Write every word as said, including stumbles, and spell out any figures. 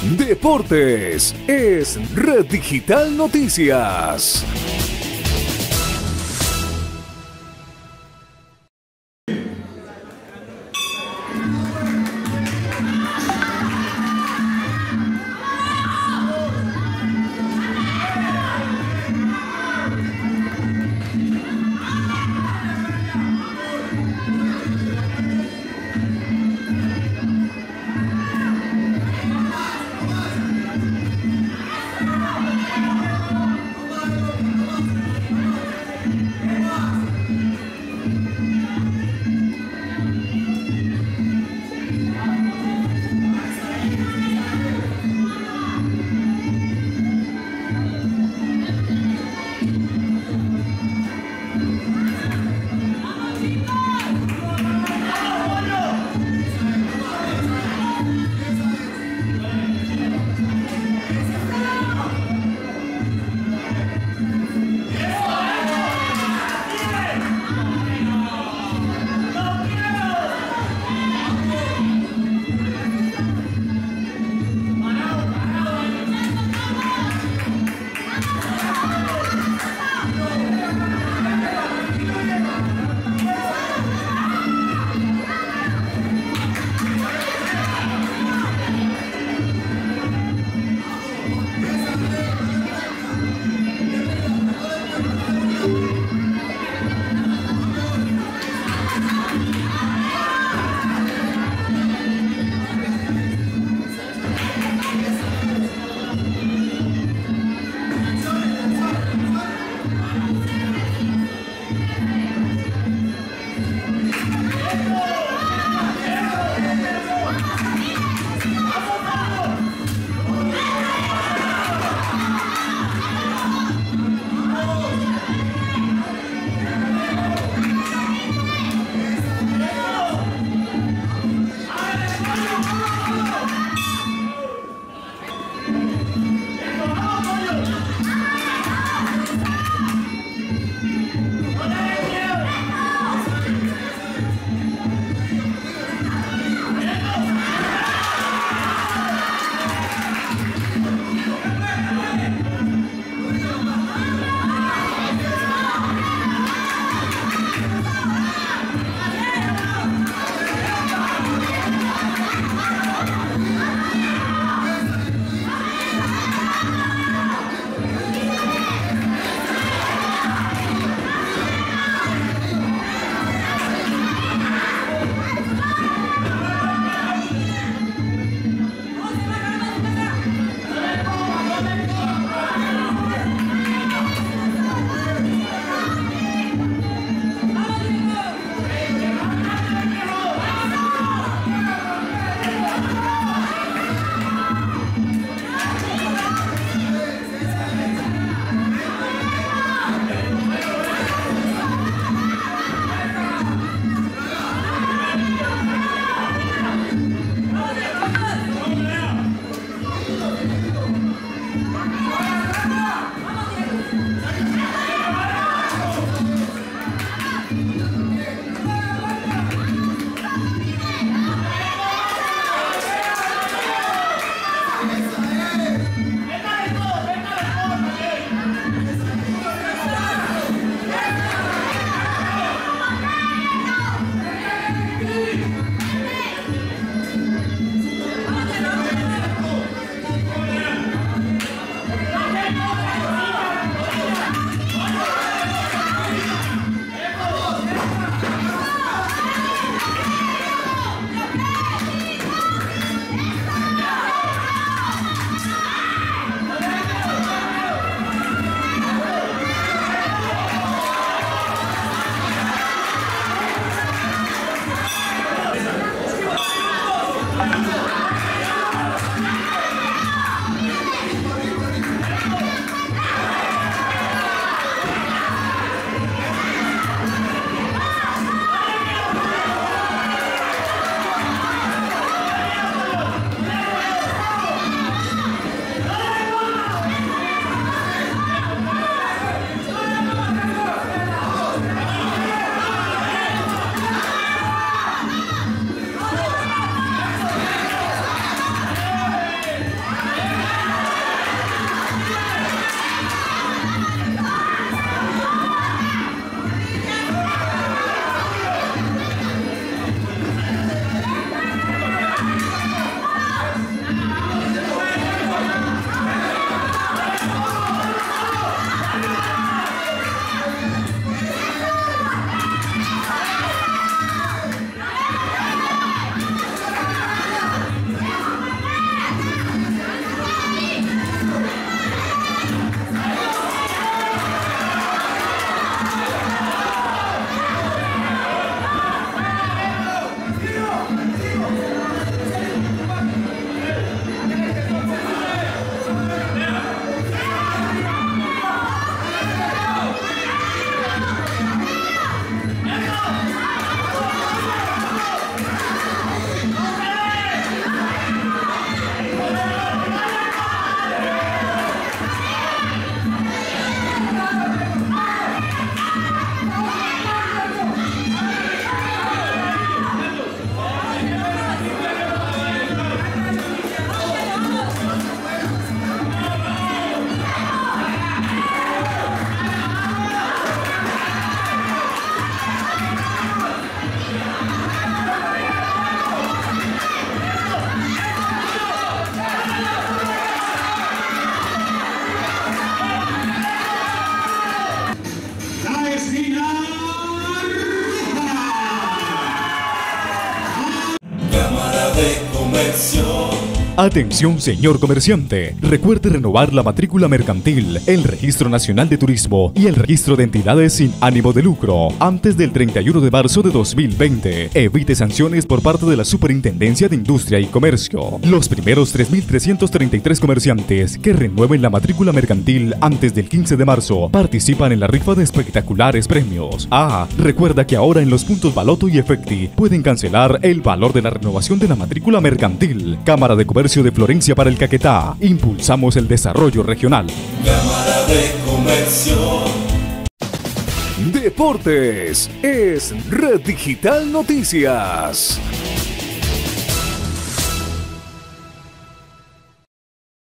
Deportes es Red Digital Noticias. Atención, señor comerciante. Recuerde renovar la matrícula mercantil, el Registro Nacional de Turismo y el Registro de Entidades sin ánimo de lucro antes del treinta y uno de marzo de dos mil veinte. Evite sanciones por parte de la Superintendencia de Industria y Comercio. Los primeros tres mil trescientos treinta y tres comerciantes que renueven la matrícula mercantil antes del quince de marzo participan en la rifa de espectaculares premios. Ah, recuerda que ahora en los puntos Baloto y Efecti pueden cancelar el valor de la renovación de la matrícula mercantil. Cámara de Comercio de Florencia para el Caquetá. Impulsamos el desarrollo regional. Cámara de Comercio. Deportes es Red Digital Noticias.